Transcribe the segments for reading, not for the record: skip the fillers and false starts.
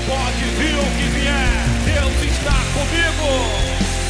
Pode vir o que vier, Deus está comigo.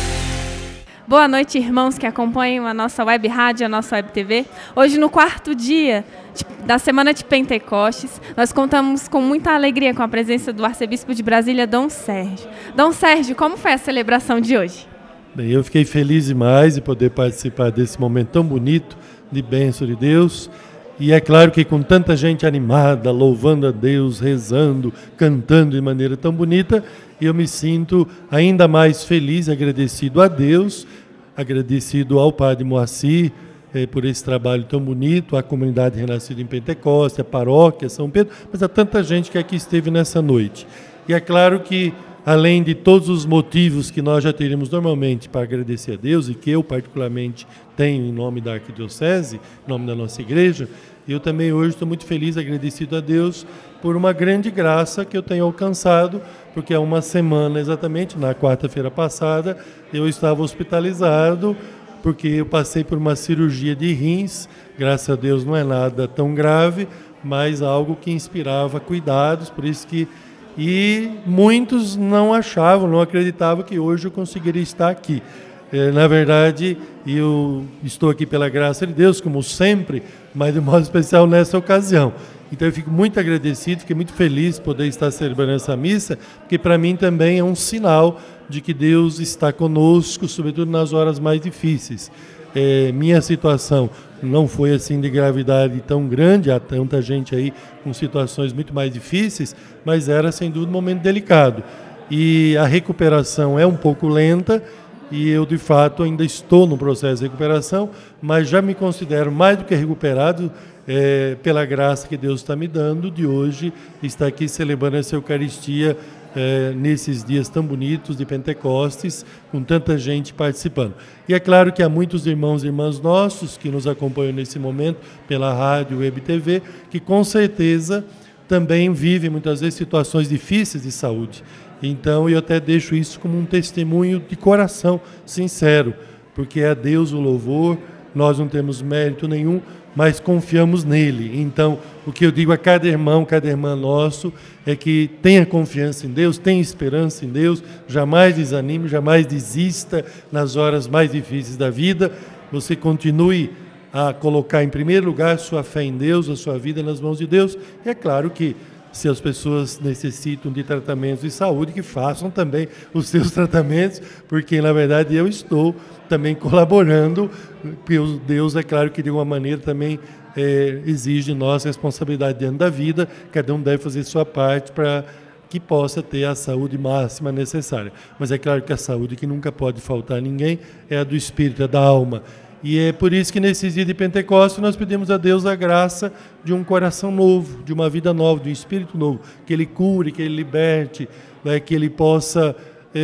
Boa noite, irmãos que acompanham a nossa web rádio, a nossa web TV. Hoje, no quarto dia da Semana de Pentecostes, nós contamos com muita alegria com a presença do arcebispo de Brasília, Dom Sérgio. Dom Sérgio, como foi a celebração de hoje? Bem, eu fiquei feliz demais de poder participar desse momento tão bonito de bênção de Deus. E é claro que com tanta gente animada, louvando a Deus, rezando, cantando de maneira tão bonita, eu me sinto ainda mais feliz, agradecido a Deus, agradecido ao Padre Moacir por esse trabalho tão bonito, à comunidade renascida em Pentecoste, à paróquia São Pedro, mas a tanta gente que aqui esteve nessa noite. E é claro que, além de todos os motivos que nós já teríamos normalmente para agradecer a Deus, e que eu particularmente tenho em nome da Arquidiocese, em nome da nossa igreja, eu também hoje estou muito feliz, agradecido a Deus por uma grande graça que eu tenho alcançado, porque há uma semana exatamente, na quarta-feira passada, eu estava hospitalizado, porque eu passei por uma cirurgia de rins, graças a Deus não é nada tão grave, mas algo que inspirava cuidados, por isso que e muitos não achavam, não acreditavam que hoje eu conseguiria estar aqui. Na verdade, eu estou aqui pela graça de Deus, como sempre, mas de modo especial nessa ocasião. Então eu fico muito agradecido, fiquei muito feliz de poder estar celebrando essa missa, porque para mim também é um sinal de que Deus está conosco, sobretudo nas horas mais difíceis. Minha situação não foi assim de gravidade tão grande, há tanta gente aí com situações muito mais difíceis, mas era sem dúvida um momento delicado. E a recuperação é um pouco lenta e eu de fato ainda estou no processo de recuperação, mas já me considero mais do que recuperado pela graça que Deus está me dando de hoje estar aqui celebrando essa Eucaristia nesses dias tão bonitos de Pentecostes, com tanta gente participando. E é claro que há muitos irmãos e irmãs nossos que nos acompanham nesse momento pela rádio, web TV, que com certeza também vivem muitas vezes situações difíceis de saúde. Então eu até deixo isso como um testemunho de coração sincero, porque é a Deus o louvor, nós não temos mérito nenhum, mas confiamos nele. Então, o que eu digo a cada irmão, cada irmã nosso, é que tenha confiança em Deus, tenha esperança em Deus, jamais desanime, jamais desista nas horas mais difíceis da vida. Você continue a colocar em primeiro lugar sua fé em Deus, a sua vida nas mãos de Deus. E é claro que se as pessoas necessitam de tratamentos de saúde, que façam também os seus tratamentos, porque, na verdade, eu estou também colaborando, porque Deus, é claro que, de uma maneira, também exige de nós responsabilidade diante da vida, cada um deve fazer sua parte para que possa ter a saúde máxima necessária. Mas é claro que a saúde que nunca pode faltar a ninguém é a do espírito, é da alma. E é por isso que nesses dias de Pentecostes nós pedimos a Deus a graça de um coração novo, de uma vida nova, de um espírito novo, que Ele cure, que Ele liberte, né, que Ele possa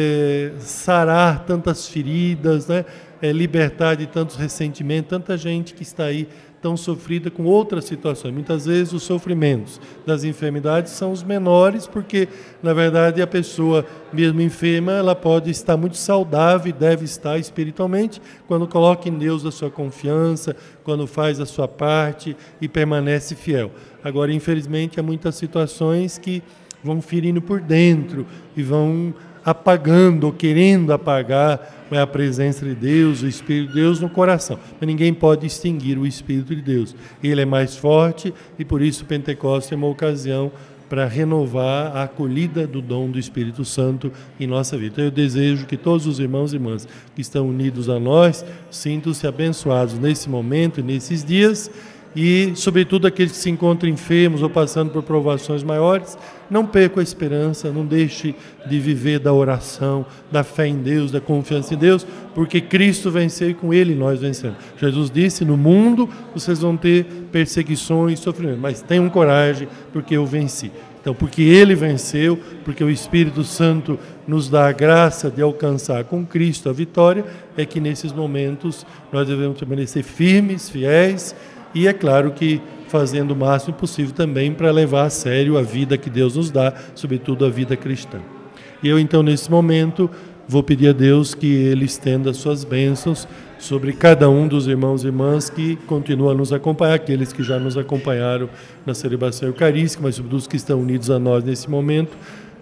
sarar tantas feridas, né, libertar de tantos ressentimentos, tanta gente que está aí tão sofrida com outras situações. Muitas vezes os sofrimentos das enfermidades são os menores, porque, na verdade, a pessoa, mesmo enferma, ela pode estar muito saudável e deve estar espiritualmente, quando coloca em Deus a sua confiança, quando faz a sua parte e permanece fiel. Agora, infelizmente, há muitas situações que vão ferindo por dentro e vão apagando ou querendo apagar a presença de Deus, o Espírito de Deus no coração. Mas ninguém pode extinguir o Espírito de Deus. Ele é mais forte e por isso o Pentecostes é uma ocasião para renovar a acolhida do dom do Espírito Santo em nossa vida. Então eu desejo que todos os irmãos e irmãs que estão unidos a nós sintam-se abençoados nesse momento e nesses dias e, sobretudo, aqueles que se encontram enfermos ou passando por provações maiores, não percam a esperança, não deixe de viver da oração, da fé em Deus, da confiança em Deus, porque Cristo venceu e com Ele nós vencemos. Jesus disse, no mundo vocês vão ter perseguições e sofrimento, mas tenham coragem, porque eu venci. Então, porque Ele venceu, porque o Espírito Santo nos dá a graça de alcançar com Cristo a vitória, é que nesses momentos nós devemos permanecer firmes, fiéis, e é claro que fazendo o máximo possível também para levar a sério a vida que Deus nos dá, sobretudo a vida cristã. E eu então nesse momento vou pedir a Deus que Ele estenda as suas bênçãos sobre cada um dos irmãos e irmãs que continuam a nos acompanhar, aqueles que já nos acompanharam na celebração eucarística, mas sobretudo os que estão unidos a nós nesse momento,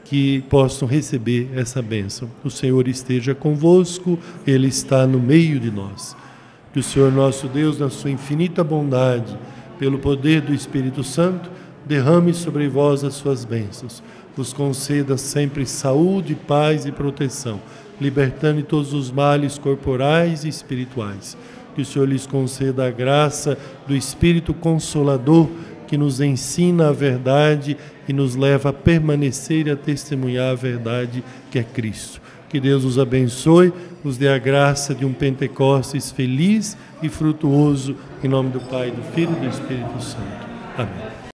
que possam receber essa bênção. O Senhor esteja convosco, Ele está no meio de nós. Que o Senhor nosso Deus, na sua infinita bondade, pelo poder do Espírito Santo, derrame sobre vós as suas bênçãos. Vos conceda sempre saúde, paz e proteção, libertando de todos os males corporais e espirituais. Que o Senhor lhes conceda a graça do Espírito Consolador, que nos ensina a verdade e nos leva a permanecer e a testemunhar a verdade que é Cristo. Que Deus os abençoe, nos dê a graça de um Pentecostes feliz e frutuoso, em nome do Pai, do Filho e do Espírito Santo. Amém.